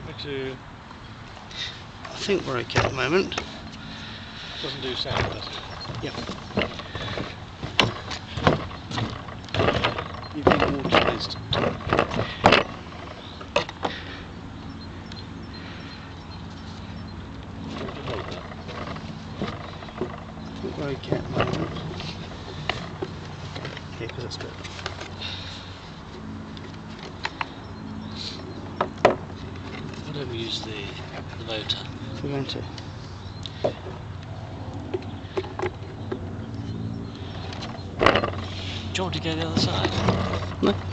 want me to... I think we're okay at the moment. Doesn't do sound, does it? Yep. You've been water resistant. I think we're okay at the moment. Yeah, because it's good. Why don't we use the motor? We're going to. Do you want to go the other side? No.